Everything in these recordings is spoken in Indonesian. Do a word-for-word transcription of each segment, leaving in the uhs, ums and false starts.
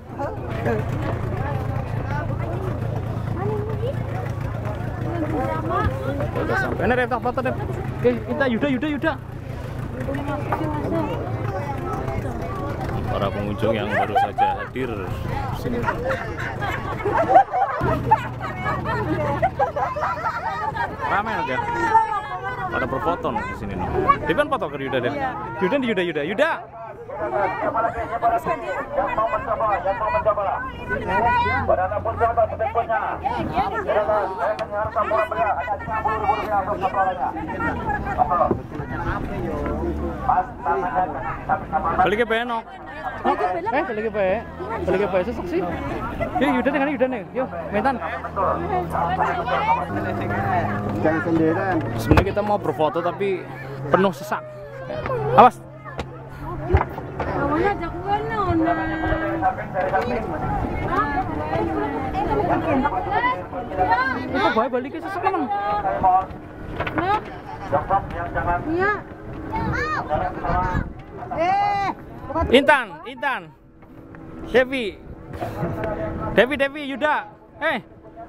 Udah sampai. Ini Rep, foto Rep. Oke, kita Yuda, Yuda, Yuda. Para pengunjung yang baru saja hadir sini. Ramai ya. Pada berfoto di sini no. Depan foto ke Yuda deh. Yuda di Yuda, Yuda, Yuda. Yang mau mencoba, yang mau mencoba. Banana pun coba berikutnya. Saya menyarankan sampul pria hanya lima puluh ribu rupiah untuk sampulnya. Pas tangannya sama-sama. Balik ke benok. Eh, balik ke be. Balik ke be sesek sih. Yuk, Yuda dengan Yuda nih. Yuk, mentan. Jangan sendirian. Sebenarnya kita mau berfoto tapi penuh sesak. Awas. Awalnya ajak gue nona. Kok bae balik ke sesak kan? Nah. Iya. Eh, Intan, Intan. Devi. Devi, Devi, Yuda. Eh.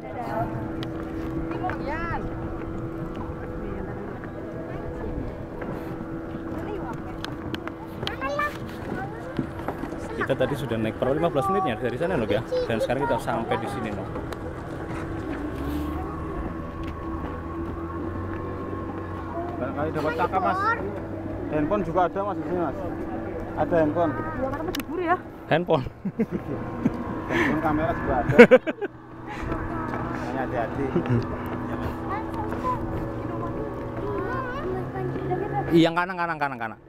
Kita tadi sudah naik perahu lima belas menitnya dari sana loh ya. Dan sekarang kita sampai di sini loh. barangkali dapat cakap Mas. Handphone juga ada Mas di sini Mas. Ada handphone. Ya. Handphone. Handphone kamera juga ada. Hanya hati-hati. Yang kanan, kanan, kanan, kanan.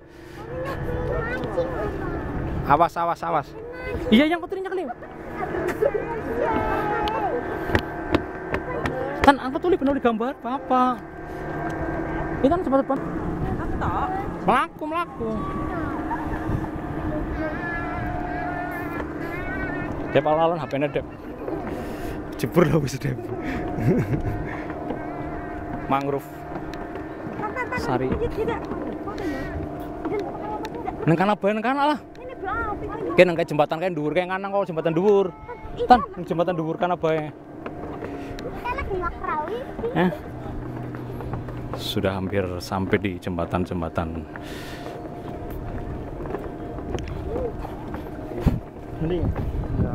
Awas, awas, awas. Iya, yang kotornya kali. Kan angkat tulis penuh gambar apa? Ini kan cepat-cepat. Melaku, melaku. Dep alalan H P-nya Dep. Jebur lah wis Dep. Mangrove. Sari. Nang kana bae nang kana lah. Kayak nang jembatan kayak dhuwur kayak nganang kok jembatan dhuwur. Tan, jembatan dhuwur kana bae. Eh. Sudah hampir sampai di jembatan-jembatan. Ini. Ya.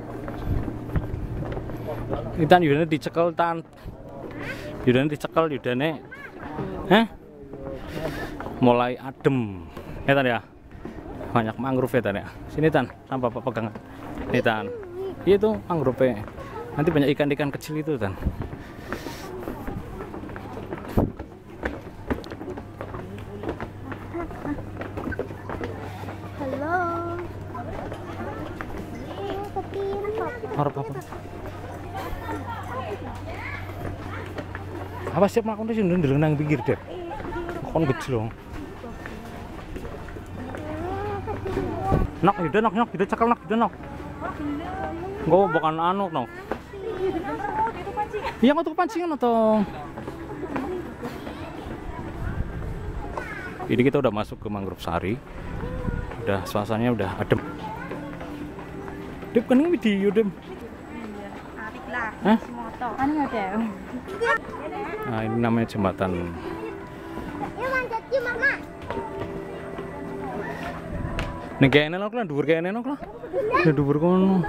Itan Yudane dicekel tan. Yudane dicekel Yudane. Hah? Mulai adem. Ya Tan ya. Banyak mangrove ya Tan ya. Sini Tan, sampai Bapak pegangan. Nih Tan. Itu mangrove. Nanti banyak ikan-ikan kecil itu Tan. Halo. Harap apa? Apa siap melakukan itu sih nang pinggir Dep. Kon gede loh. Nok, udah nok, nok, udah cekal nok, udah nok. Gue bukan anu nok. Iya untuk pancingan atau? Ini kita udah masuk ke mangrove sari. Udah suasananya udah adem. Dep kan ini video Dep. Hah? Nah ini namanya jembatan. Yuk manjat yuk mama. Nih kayak enak lah, dhuwur kayak enak lah. Nih dhuwur kono.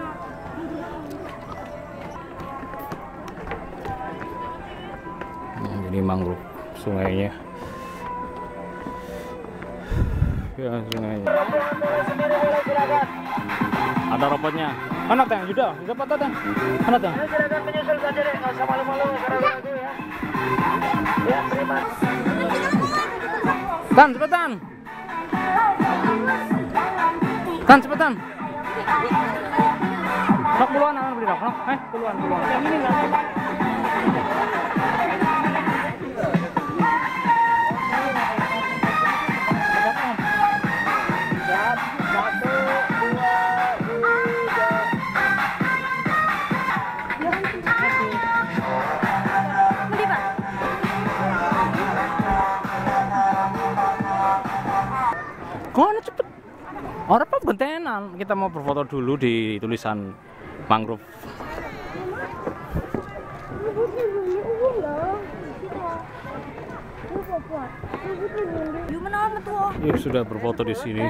Nah, ini mangrove sungainya. Ya sungainya. Ada robotnya. Mana Tang? Yuda, Yuda foto Tang. Mana Tang? Silakan menyusul saja deh, nggak usah malu-malu karena lagu ya. Ya, terima. Tan, cepetan. Tan, cepetan. Nok puluhan, anak beli nok. Nok, eh, puluhan, puluhan. Yang ini nggak? Kono cepet. Orang apa bentena Bukan, kita mau berfoto dulu di tulisan mangrove. Ya sudah berfoto di sini.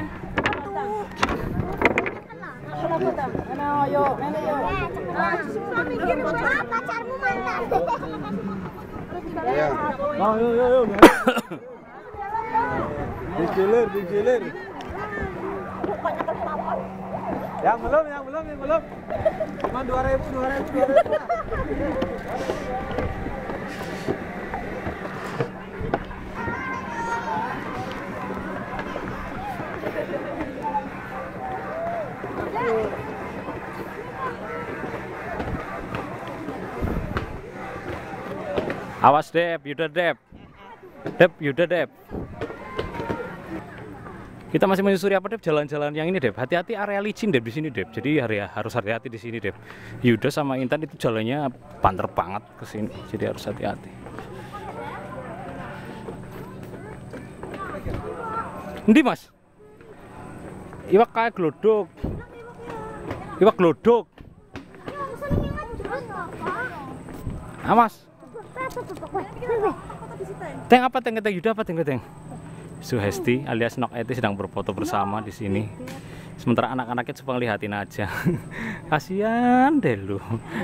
Pacarmu mantan. Oh, yo yo yo. Digilir, digilir. Yang belum, yang belum, yang belum. Cuma dua ribu, dua ribu, dua ribu. Awas Dep, Yuda Dep. Dep, Yuda Dep. Kita masih menyusuri apa Dep? Jalan-jalan yang ini Dep. Hati-hati area licin Dep di sini Dep. Jadi area harus hati-hati di sini Dep. Yuda sama Intan itu jalannya banter banget ke sini. Jadi harus hati-hati. Endi Mas? Iwak kayak glodok. Iwak glodok. Awas. Teng apa teng teng Yuda apa teng teng? Suhesti alias Nok Eti sedang berfoto bersama di sini. Sementara anak-anaknya cuma lihatin aja. Kasihan deh lu.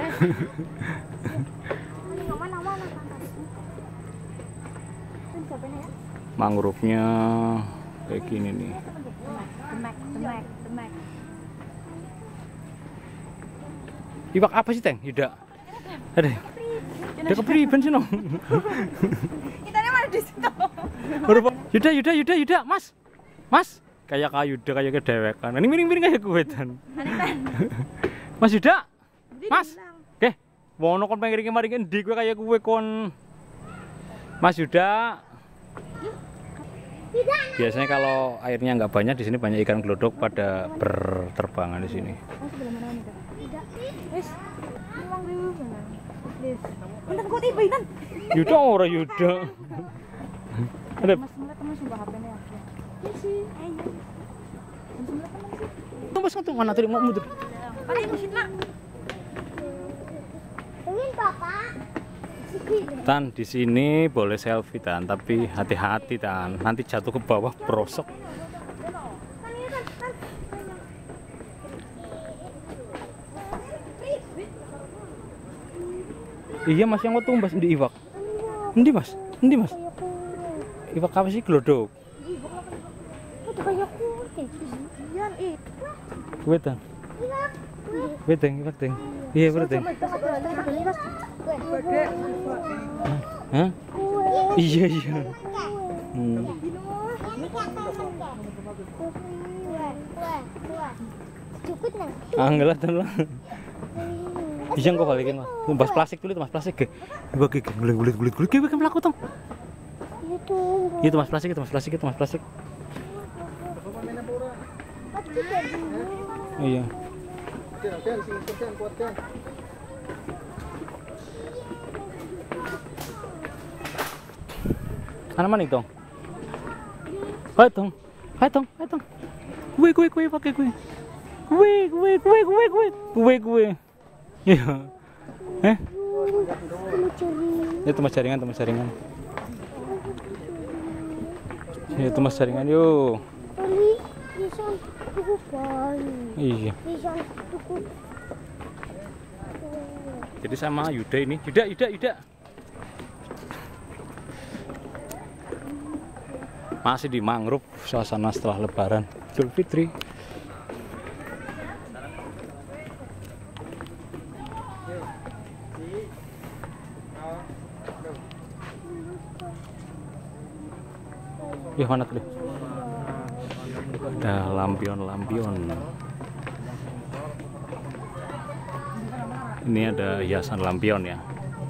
Mangrove-nya kayak gini nih. Iwak apa sih Teng? Yuda. Ada. Dia kepriben sih no. Ikannya mana di situ? Yuda, Yuda, Yuda, Yuda, Mas, Mas, kayak kayu Yuda kayak kedewekan. Ini miring-miring kayak gue dan. Mas Yuda, Mas, oke, wono kon pengen kemarin di gue kayak gue kon. Mas Yuda. Biasanya kalau airnya nggak banyak di sini banyak ikan glodok pada berterbangan di sini. Yuda ora Yuda. Ada. Mas tuh mana tadi mau muter. Tan di sini boleh selfie Tan, tapi hati-hati Tan, nanti jatuh ke bawah berosok. Iya Mas yang mau tumbas di iwak. Endi Mas? Endi Mas? Iwak apa sih glodok? Kue Tan. Kue Teng, iwak Teng. Iya bener Teng. Hah? Iya iya. Hmm. Anggelah telah. Bisa kok balikin Mas. Tumbas plastik dulu itu Mas, plastik ge. Bagi gulit-gulit gulit-gulit ge kan mlaku tong. Itu. Itu Mas plastik itu Mas plastik itu Mas plastik. Iya. Mana mana itu? Hai tong, hai tong, hai tong. Kue kue kue pakai kue. Kue kue kue kue kue kue kue. Iya. Eh? Itu Mas jaringan, Mas jaringan. Ya itu Mas jaringan yuk. Iya. Jadi sama Yuda ini, Yuda, Yuda, Yuda. Masih di mangrove, suasana setelah Lebaran Idul Fitri. Ya mana tuh? Ada lampion-lampion. Ini ada hiasan lampion ya.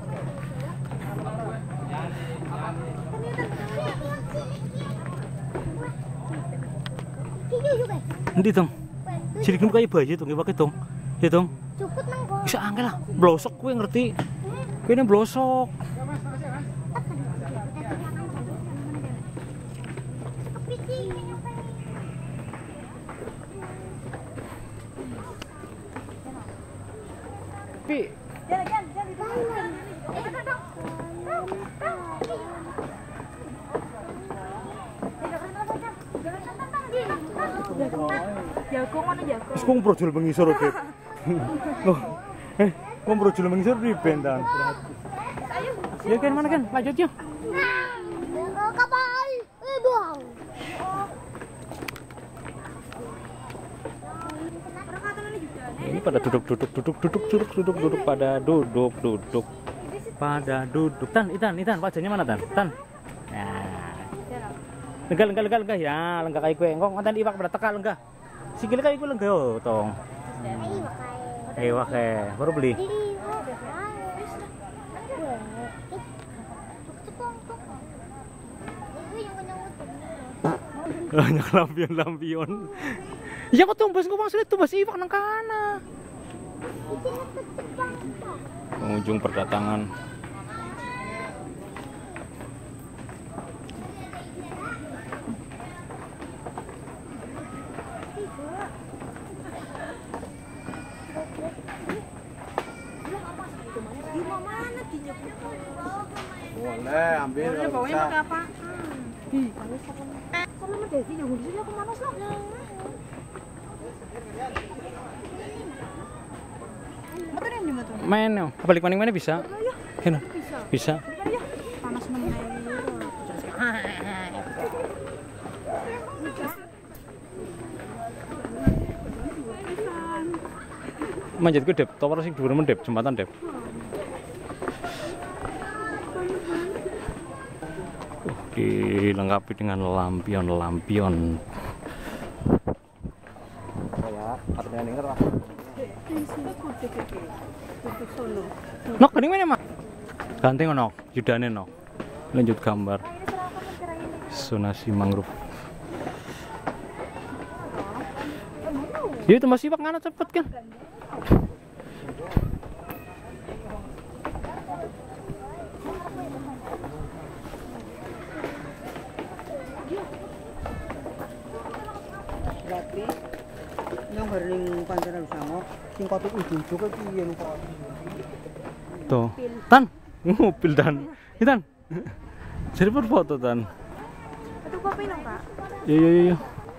Nanti dong. Jadi kamu kayak bayi tuh, pakai dong. Ya dong. Bisa angkel lah. Blosok gue ngerti. Gue ini blosok. Pi. Jalan, jalan, jalan. Jalan dong. Jago mana jago? Wis kok brojol mengisor, Dep. Oh. Eh, kok brojol mengisor di bentan. Ayo. Ya kan mana kan? Lanjut yuk. Kapal. Eh, buang. Ini pada duduk duduk duduk duduk duduk duduk duduk pada duduk duduk pada duduk. Tan, Itan, Itan, wajahnya mana Tan? Tan. Nah. Lenggah, lenggah, lenggah, lenggah ya, lenggah kayak gue. Engkong nganten iwak pada teka lenggah. Sikile kayak gue lenggah oh, tong. Eh, wah kayak baru beli. Banyak lampion-lampion. Ya kok tumbas kok maksudnya tumbas iwak nang kana. Pengunjung berdatangan. Boleh ambil. Boleh bawanya pakai apa? Di, kalau mau Devi yang di sini aku mana sih? Motor yang di motor. Main yo. Balik maning mana bisa? Kena. Bisa. Panas nemen Manjatku Dep, tower sing dhuwur men Dep, jembatan Dep. Uh, dilengkapi dengan lampion-lampion. Ya, artinya denger lah. Nok, ini mana mak? Ganteng nok, judane nok. Lanjut gambar. Sonasi mangrove. Itu masih pak ngana cepet kan? Berarti yang berling pancaran sama sing kopi ujung-ujung iki piye lho kok. Tuh. Tan, mobil Tan. Ini Tan. Jadi foto Tan. Itu kopi dong, Kak. Iya iya iya.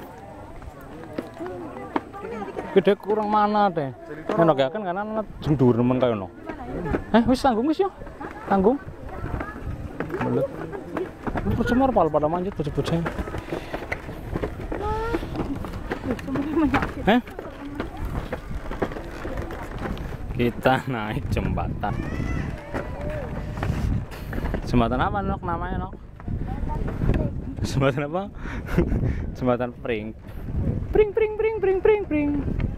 Gede kurang mana deh. Ngono gak kan karena jeng dhuwur nemen kaya ngono. Eh wis tanggung wis yo. Tanggung. Belet. Ini cemar pal pada manjat bocah-bocah. Eh? Kita naik jembatan. Jembatan apa Nok namanya Nok? Jembatan apa? Jembatan pring. Pring pring pring pring pring pring.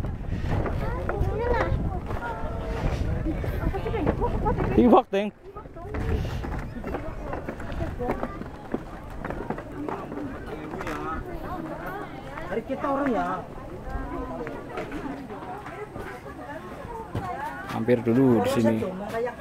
Iwak Teng. Hari kita orang ya. Hampir dulu di sini. Kayak